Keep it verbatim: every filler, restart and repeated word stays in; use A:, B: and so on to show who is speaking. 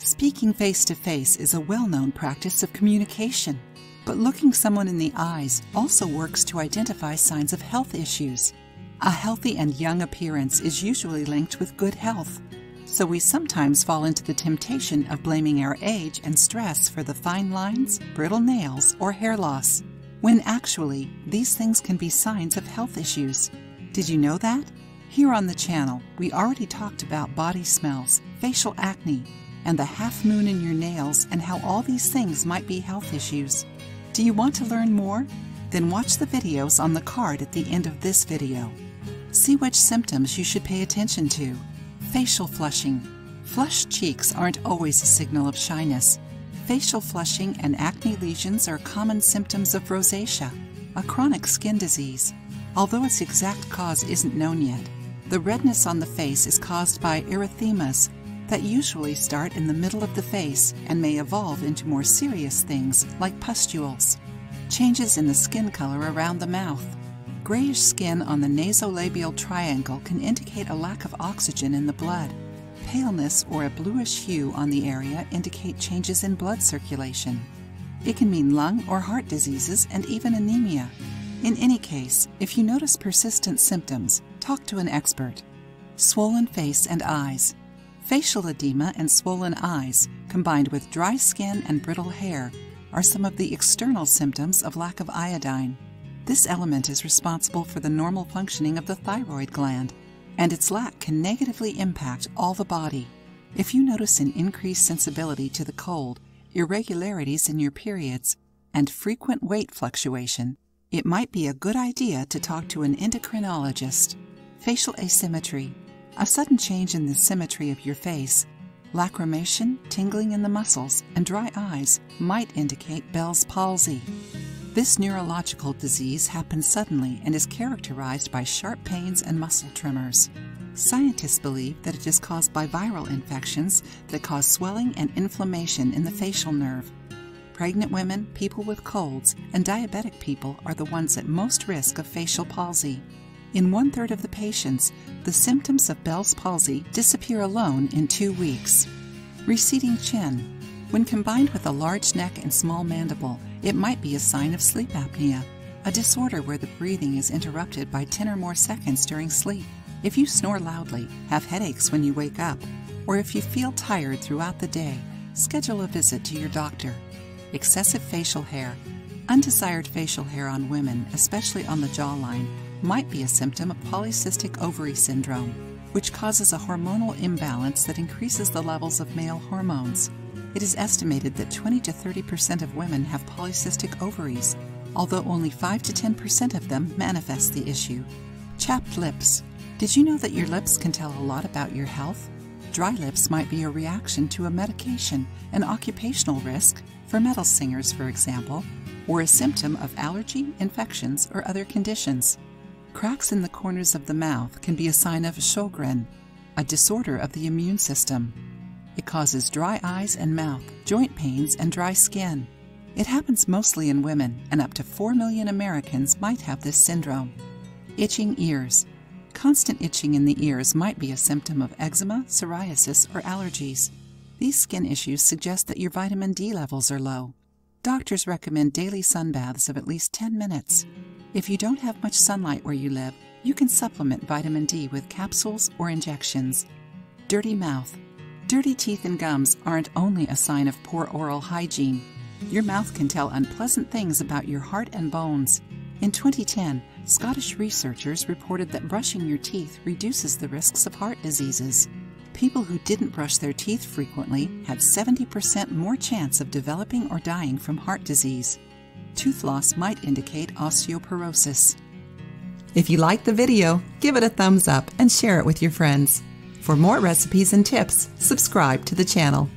A: Speaking face-to-face is a well-known practice of communication, but looking someone in the eyes also works to identify signs of health issues. A healthy and young appearance is usually linked with good health, so we sometimes fall into the temptation of blaming our age and stress for the fine lines, brittle nails, or hair loss, when actually these things can be signs of health issues. Did you know that? Here on the channel, we already talked about body smells, facial acne, and the half moon in your nails and how all these things might be health issues. Do you want to learn more? Then watch the videos on the card at the end of this video. See which symptoms you should pay attention to. Facial flushing. Flushed cheeks aren't always a signal of shyness. Facial flushing and acne lesions are common symptoms of rosacea, a chronic skin disease. Although its exact cause isn't known yet, the redness on the face is caused by erythemas that usually start in the middle of the face and may evolve into more serious things like pustules. Changes in the skin color around the mouth. Grayish skin on the nasolabial triangle can indicate a lack of oxygen in the blood. Paleness or a bluish hue on the area indicate changes in blood circulation. It can mean lung or heart diseases and even anemia. In any case, if you notice persistent symptoms, talk to an expert. Swollen face and eyes. Facial edema and swollen eyes, combined with dry skin and brittle hair, are some of the external symptoms of lack of iodine. This element is responsible for the normal functioning of the thyroid gland, and its lack can negatively impact all the body. If you notice an increased sensibility to the cold, irregularities in your periods, and frequent weight fluctuation, it might be a good idea to talk to an endocrinologist. Facial asymmetry. A sudden change in the symmetry of your face, lacrimation, tingling in the muscles, and dry eyes might indicate Bell's palsy. This neurological disease happens suddenly and is characterized by sharp pains and muscle tremors. Scientists believe that it is caused by viral infections that cause swelling and inflammation in the facial nerve. Pregnant women, people with colds, and diabetic people are the ones at most risk of facial palsy. In one-third of the patients, the symptoms of Bell's palsy disappear alone in two weeks. Receding chin. When combined with a large neck and small mandible, it might be a sign of sleep apnea, a disorder where the breathing is interrupted by ten or more seconds during sleep. If you snore loudly, have headaches when you wake up, or if you feel tired throughout the day, schedule a visit to your doctor. Excessive facial hair. Undesired facial hair on women, especially on the jawline, might be a symptom of polycystic ovary syndrome, which causes a hormonal imbalance that increases the levels of male hormones. It is estimated that twenty to thirty percent of women have polycystic ovaries, although only five to ten percent of them manifest the issue. Chapped lips. Did you know that your lips can tell a lot about your health? Dry lips might be a reaction to a medication, an occupational risk, for metal singers for example, or a symptom of allergy, infections, or other conditions. Cracks in the corners of the mouth can be a sign of Sjogren, a disorder of the immune system. It causes dry eyes and mouth, joint pains, and dry skin. It happens mostly in women, and up to four million Americans might have this syndrome. Itching ears. Constant itching in the ears might be a symptom of eczema, psoriasis, or allergies. These skin issues suggest that your vitamin D levels are low. Doctors recommend daily sun baths of at least ten minutes. If you don't have much sunlight where you live, you can supplement vitamin D with capsules or injections. Dirty mouth. Dirty teeth and gums aren't only a sign of poor oral hygiene. Your mouth can tell unpleasant things about your heart and bones. In twenty ten, Scottish researchers reported that brushing your teeth reduces the risks of heart diseases. People who didn't brush their teeth frequently had seventy percent more chance of developing or dying from heart disease. Tooth loss might indicate osteoporosis. If you liked the video, give it a thumbs up and share it with your friends. For more recipes and tips, subscribe to the channel.